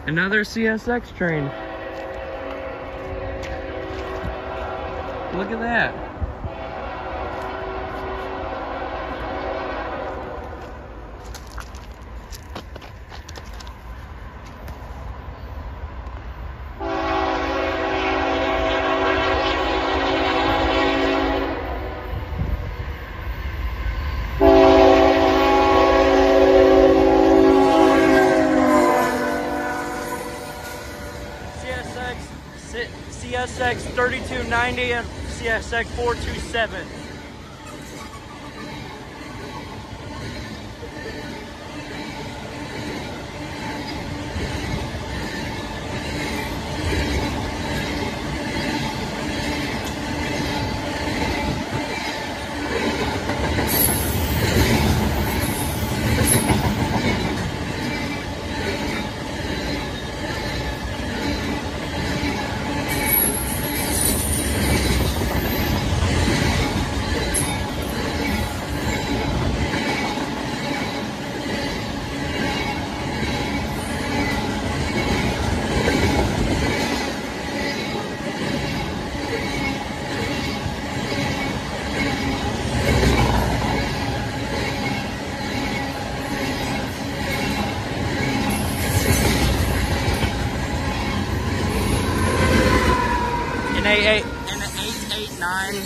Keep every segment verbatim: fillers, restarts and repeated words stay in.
Another C S X train. Look at that. C S X thirty-two ninety and C S X four twenty-seven. And a and an eight eighty-nine.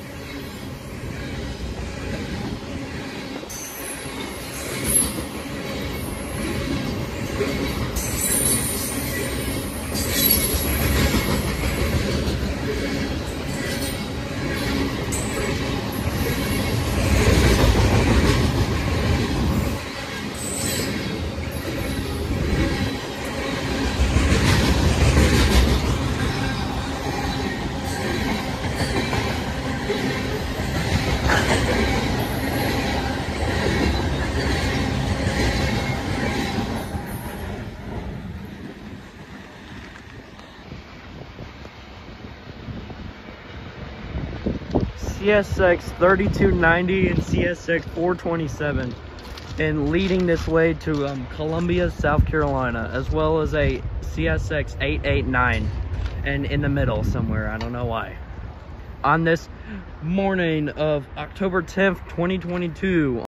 C S X thirty-two ninety and C S X four twenty-seven, and leading this way to um, Columbia, South Carolina, as well as a C S X eight eighty-nine, and in the middle somewhere, I don't know why. On this morning of October tenth, twenty twenty-two,